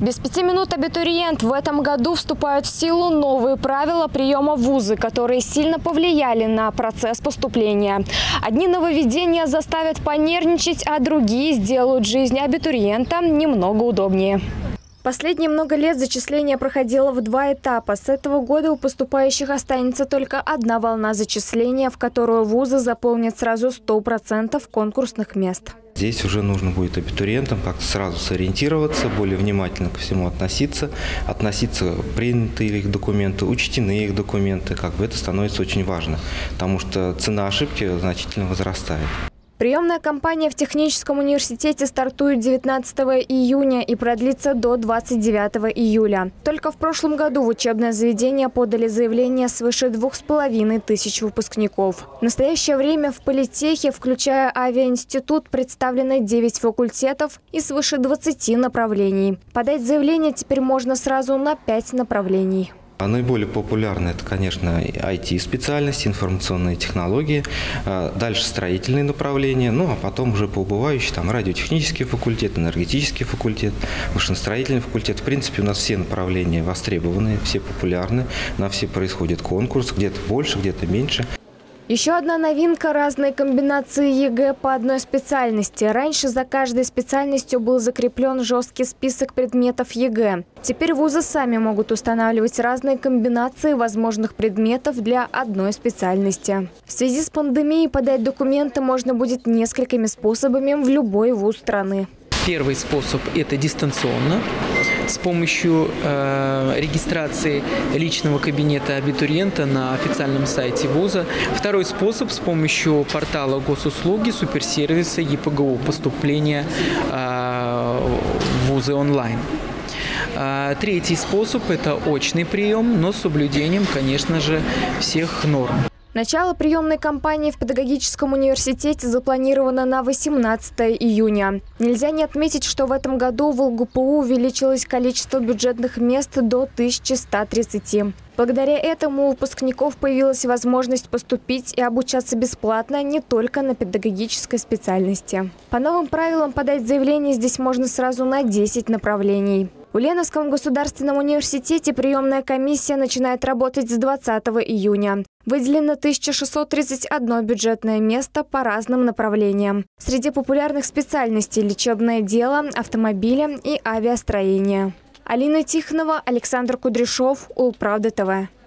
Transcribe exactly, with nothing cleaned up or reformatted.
Без пяти минут абитуриент. В этом году вступают в силу новые правила приема в вузы, которые сильно повлияли на процесс поступления. Одни нововведения заставят понервничать, а другие сделают жизнь абитуриента немного удобнее. Последние много лет зачисление проходило в два этапа. С этого года у поступающих останется только одна волна зачисления, в которую вузы заполнят сразу сто процентов конкурсных мест. Здесь уже нужно будет абитуриентам как-то сразу сориентироваться, более внимательно ко всему относиться, относиться к принятые их документы, учтенные их документы. Как бы это становится очень важно, потому что цена ошибки значительно возрастает. Приемная кампания в техническом университете стартует девятнадцатого июня и продлится до двадцать девятого июля. Только в прошлом году в учебное заведение подали заявление свыше двух с половиной тысяч выпускников. В настоящее время в политехе, включая авиаинститут, представлено девять факультетов и свыше двадцати направлений. Подать заявление теперь можно сразу на пять направлений. Наиболее популярны это, конечно, ай ти-специальности, информационные технологии, дальше строительные направления, ну а потом уже по убывающей там радиотехнический факультет, энергетический факультет, машиностроительный факультет. В принципе, у нас все направления востребованы, все популярны, на все происходит конкурс, где-то больше, где-то меньше. Еще одна новинка – разные комбинации ЕГЭ по одной специальности. Раньше за каждой специальностью был закреплен жесткий список предметов ЕГЭ. Теперь вузы сами могут устанавливать разные комбинации возможных предметов для одной специальности. В связи с пандемией подать документы можно будет несколькими способами в любой вуз страны. Первый способ – это дистанционно, с помощью э, регистрации личного кабинета абитуриента на официальном сайте вуза. Второй способ – с помощью портала госуслуги, суперсервиса е пэ гэ у поступления э, в вузы онлайн. А третий способ – это очный прием, но с соблюдением, конечно же, всех норм. Начало приемной кампании в педагогическом университете запланировано на восемнадцатое июня. Нельзя не отметить, что в этом году в эл гэ пэ у увеличилось количество бюджетных мест до тысячи ста тридцати. Благодаря этому у выпускников появилась возможность поступить и обучаться бесплатно не только на педагогической специальности. По новым правилам подать заявление здесь можно сразу на десять направлений. В Ульяновском государственном университете приемная комиссия начинает работать с двадцатого июня. Выделено тысяча шестьсот тридцать одно бюджетное место по разным направлениям. Среди популярных специальностей – лечебное дело, автомобили и авиастроение. Алина Тихонова, Александр Кудряшов, Улправда тэ вэ.